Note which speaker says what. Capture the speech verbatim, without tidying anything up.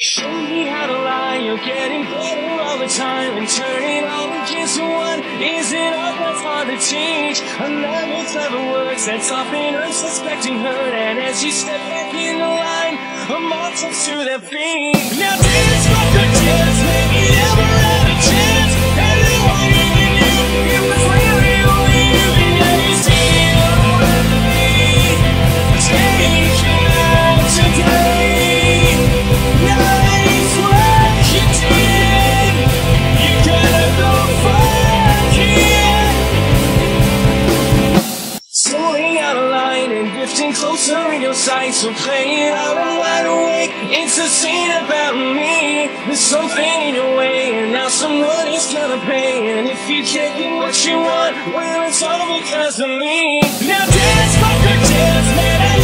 Speaker 1: Show me how to lie, you're getting better all the time. And turning all against one isn't all that's hard to teach. Another clever words that soften unsuspecting hurt. And as you step back in the line, a mob comes to their feet. Now dance like a dance, maybe never had a chance. And then what you can do, it was really only you. And now you see it already. Take it out today. Nice work you did. You gotta go fuck it. Slowing out of line and drifting closer in your sight. So play it out, I'm wide awake. It's a scene about me. There's something in your way, and now someone is gonna pay. And if you can't get what you want, well, it's all because of me. Now dance, fucker, dance, man. I